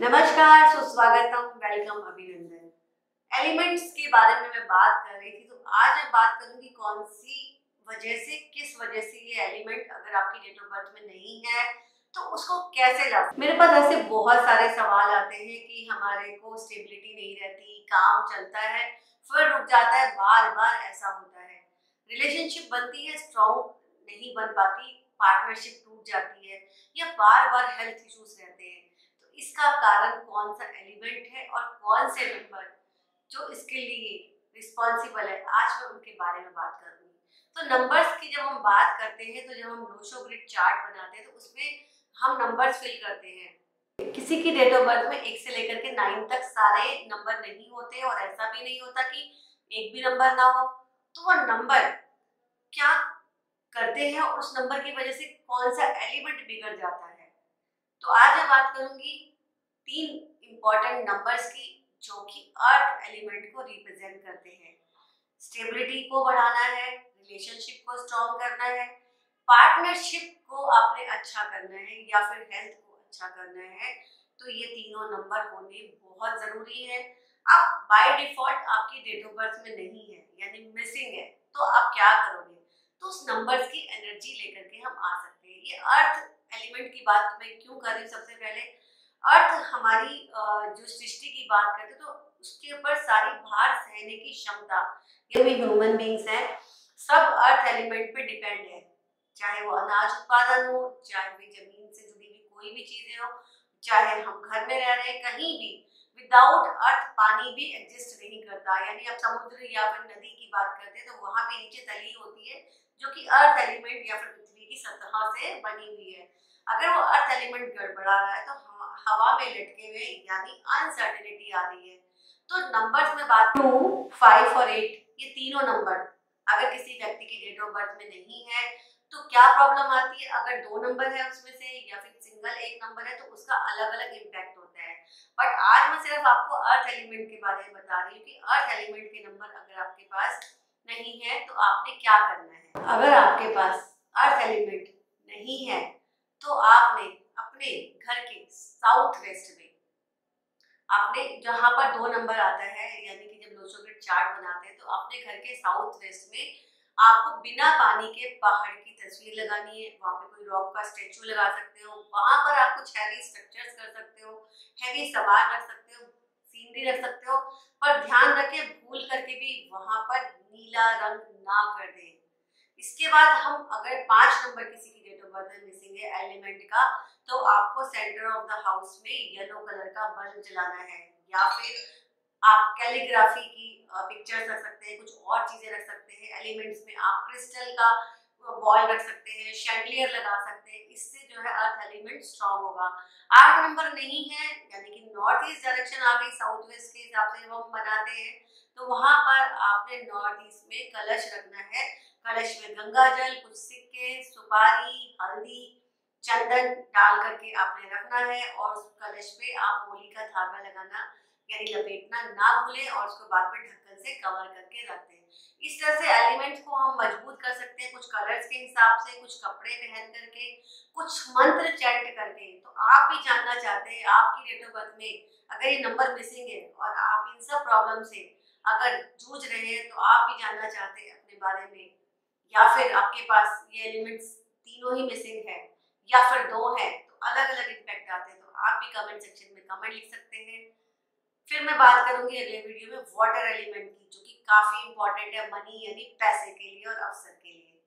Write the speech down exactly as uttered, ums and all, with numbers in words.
नमस्कार, सुस्वागतम, वेलकम, अभिनंदन। एलिमेंट्स के बारे में मैं बात कर रही थी, तो आज मैं बात करूंगी कौन सी वजह से, किस वजह से ये एलिमेंट अगर आपकी डेट ऑफ बर्थ में नहीं है तो उसको कैसे ला। मेरे पास ऐसे बहुत सारे सवाल आते हैं कि हमारे को स्टेबिलिटी नहीं रहती, काम चलता है फिर रुक जाता है, बार बार ऐसा होता है, रिलेशनशिप बनती है स्ट्रॉन्ग नहीं बन पाती, पार्टनरशिप टूट जाती है या बार बार हेल्थ इश्यूज रहते हैं। इसका कारण कौन सा एलिमेंट है और कौन से नंबर जो इसके लिए रिस्पॉन्सिबल है, आज मैं उनके बारे में बात करूंगी। तो नंबर्स की जब हम बात करते हैं तो जब हम लोशो ग्रिड चार्ट बनाते हैं तो उसमें हम नंबर्स फिल करते हैं। किसी की डेट ऑफ बर्थ में एक से लेकर के नाइन तक सारे नंबर नहीं होते और ऐसा भी नहीं होता कि एक भी नंबर ना हो। तो वो नंबर क्या करते हैं और उस नंबर की वजह से कौन सा एलिमेंट बिगड़ जाता है। तो आज मैं बात करूंगी तीन इंपॉर्टेंट नंबर्स की जो कि अर्थ एलिमेंट को रिप्रेजेंट करते हैं। स्टेबिलिटी को बढ़ाना है, रिलेशनशिप को स्ट्रॉन्ग करना है, पार्टनरशिप को आपने अच्छा करना है या फिर हेल्थ को अच्छा करना है, तो ये तीनों नंबर होने बहुत जरूरी है। अब बाय डिफॉल्ट आपकी डेट ऑफ बर्थ में नहीं है यानी मिसिंग है, तो आप क्या करोगे? तो उस नंबर्स की एनर्जी लेकर के हम आ सकते हैं। ये अर्थ एलिमेंट की बात मैं क्यों कर रही हूँ? सबसे पहले अर्थ हमारी जो सृष्टि की बात करते तो उसके ऊपर सारी भार सहने की क्षमता, ये भी ह्यूमन बींग्स हैं, सब अर्थ एलिमेंट पे डिपेंड है। चाहे वो अनाज उत्पादन हो, चाहे वो जमीन से जुड़ी हुई कोई भी चीजें हो, चाहे हम घर में रह रहे हैं, कहीं भी विदाउट अर्थ पानी भी एग्जिस्ट नहीं करता। यानी आप समुद्र या फिर नदी की बात करते हैं तो वहां पे नीचे तली होती है जो कि अर्थ एलिमेंट या फिर पृथ्वी की सतह से बनी हुई है। अगर वो अर्थ एलिमेंट गड़बड़ा रहा है तो हवा में लटके हुए यानी अनसर्टेनिटी आ रही है। तो नंबर्स में बात टू, फाइव और एट, ये तीनों नंबर अगर किसी व्यक्ति की डेट ऑफ बर्थ में नहीं है तो क्या प्रॉब्लम आती है? अगर दो नंबर है उसमें से या फिर सिंगल एक नंबर है तो उसका अलग अलग इम्पैक्ट होता है। बट आज मैं सिर्फ आपको अर्थ एलिमेंट के बारे में बता रही हूँ कि अर्थ एलिमेंट के नंबर अगर आपके पास नहीं है तो आपने क्या करना है। अगर आपके पास अर्थ एलिमेंट नहीं है तो आपने अपने घर के साउथ वेस्ट में, आपने जहां पर दो नंबर आता है यानी कि जब लोशो ग्रिड चार्ट बनाते हैं तो अपने घर के साउथ वेस्ट में आपको बिना पानी के पहाड़ की तस्वीर लगानी है। वहां पे कोई रॉक का स्टेचू लगा सकते हो, वहां पर आप कुछ हैवी स्ट्रक्चर्स कर सकते हो, हैवी सामान रख सकते हो, सीनरी रख सकते हो, पर ध्यान रखें भूल करके भी वहां पर नीला रंग ना कर दें। इसके बाद हम अगर पांच नंबर किसी की डेट ऑफ बर्थ में मिसिंग है एलिमेंट का, तो आपको सेंटर ऑफ द हाउस में येलो कलर का बल्ब जलाना है या फिर आप कैलीग्राफी की पिक्चर्स रख सकते हैं, कुछ और चीजें रख सकते हैं। एलिमेंट्स में आप क्रिस्टल का बॉल रख सकते हैं, शैंडलियर लगा सकते हैं, इससे जो है अर्थ एलिमेंट स्ट्रॉन्ग होगा। आठ नंबर नहीं है यानी कि नॉर्थ ईस्ट डायरेक्शन आ गई, साउथ वेस्ट के हिसाब से हम बनाते हैं तो वहां पर आपने नॉर्थ ईस्ट में कलश रखना है। कलश में गंगा जल, कुछ सिक्के, सुपारी, हल्दी, चंदन डाल करके आपने रखना है और उस कलश पे आप मूली का धागा लगाना यानी लपेटना ना भूलें और उसको बाद में ढक्कन से कवर करके रखते हैं। इस तरह से एलिमेंट्स को हम मजबूत कर सकते हैं, कुछ कलर्स के हिसाब से, कुछ कपड़े पहन करके, कुछ मंत्र चैंट करके। तो आप भी जानना चाहते हैं आपकी डेट ऑफ बर्थ में अगर ये नंबर मिसिंग है और आप इन सब प्रॉब्लम से अगर जूझ रहे हैं तो आप भी जानना चाहते हैं अपने बारे में, या फिर आपके पास ये एलिमेंट्स तीनों ही मिसिंग है या फिर दो है तो अलग अलग इम्पैक्ट आते हैं, तो आप भी कमेंट सेक्शन में कमेंट लिख सकते हैं। फिर मैं बात करूंगी अगले वीडियो में वाटर एलिमेंट की, जो कि काफी इंपॉर्टेंट है मनी यानी पैसे के लिए और अवसर के लिए।